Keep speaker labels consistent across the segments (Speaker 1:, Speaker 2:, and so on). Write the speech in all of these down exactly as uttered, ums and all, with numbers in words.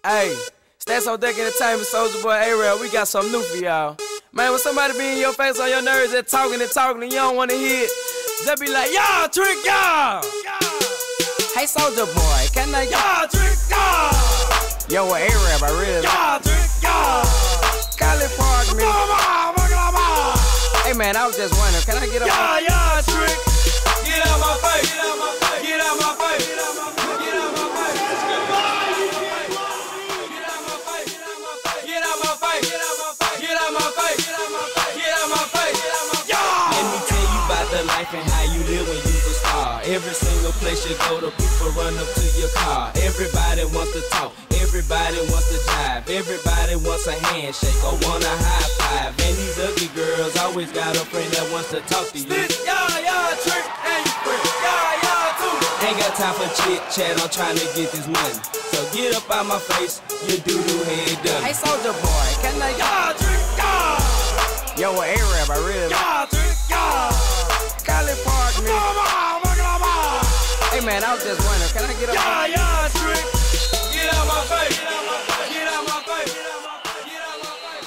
Speaker 1: Hey, Stats on Deck Entertainment, Soulja Boy A-Rail, we got something new for y'all. Man, when somebody be in your face on your nerves, they're talking and talking and you don't want to hear it, just be like, y'all, trick y'all! Hey, Soulja Boy, can I y'all trick y'all? Yo, with A-Rail, I really y'all trick y'all! Cali Park, me. Hey, man, I was just wondering, can I get up? Y'all, y'all, trick! Get out my face! Get out my face! Get out my face! Get out my face!
Speaker 2: Life and how you live when you a star. Every single place you go, the people run up to your car. Everybody wants to talk, everybody wants to jive, everybody wants a handshake or want a high five. And these ugly girls always got a friend that wants to talk to you.
Speaker 1: Y'all, y'all trick and you quit. Y'all, y'all too.
Speaker 2: Ain't got time for chit chat, I'm trying to get this money. So get up out my face, you doo-doo head done.
Speaker 1: Hey, Soulja Boy, can I y'all trick y'all? Yo, with A-Rail, I really y'all trick y'all. Cali Park, me. Hey, man, I was just wondering, can I get up? Yeah, yeah, trick. Get out my face. Get out my face. Get out my face. Get out my face. Get out my face.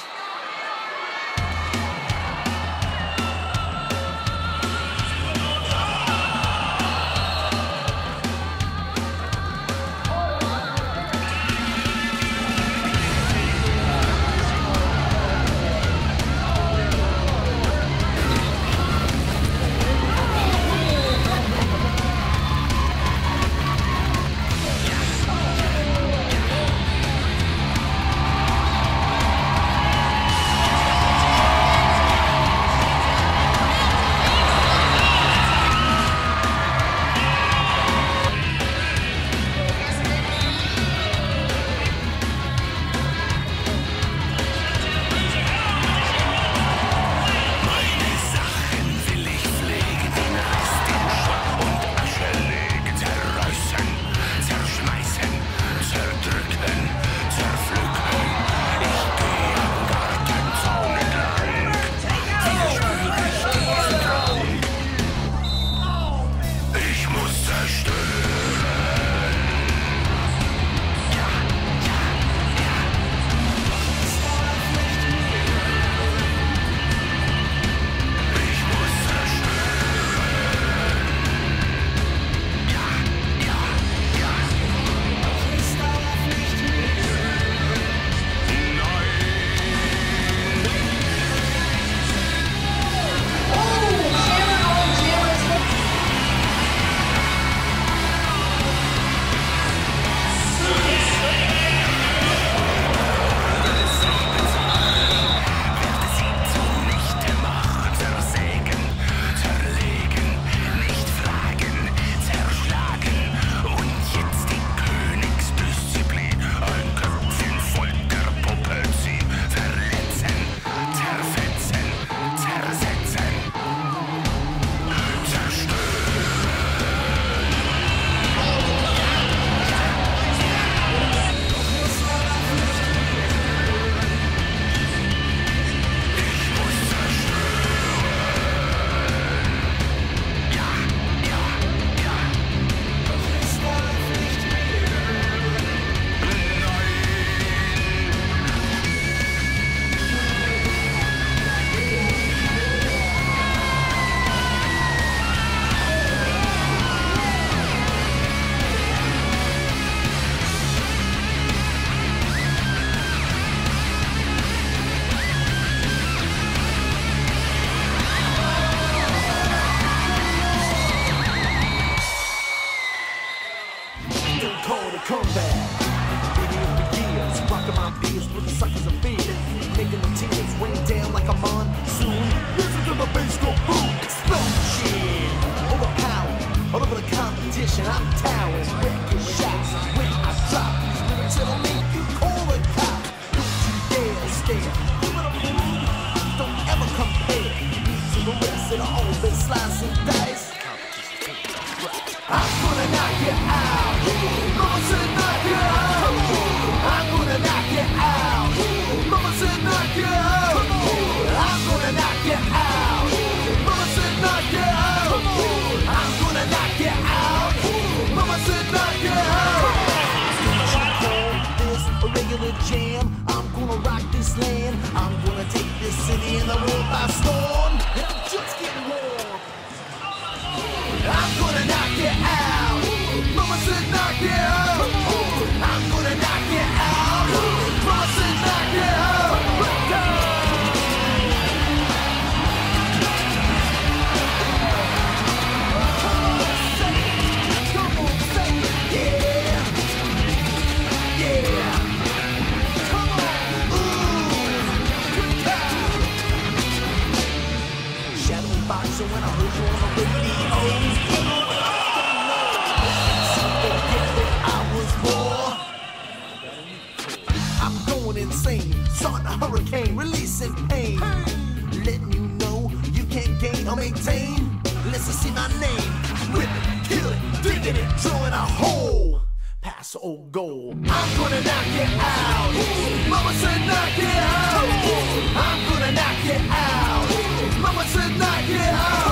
Speaker 3: glass of gold. I'm gonna knock it out. Mama said knock it out. I'm gonna knock it out. Mama said knock it out.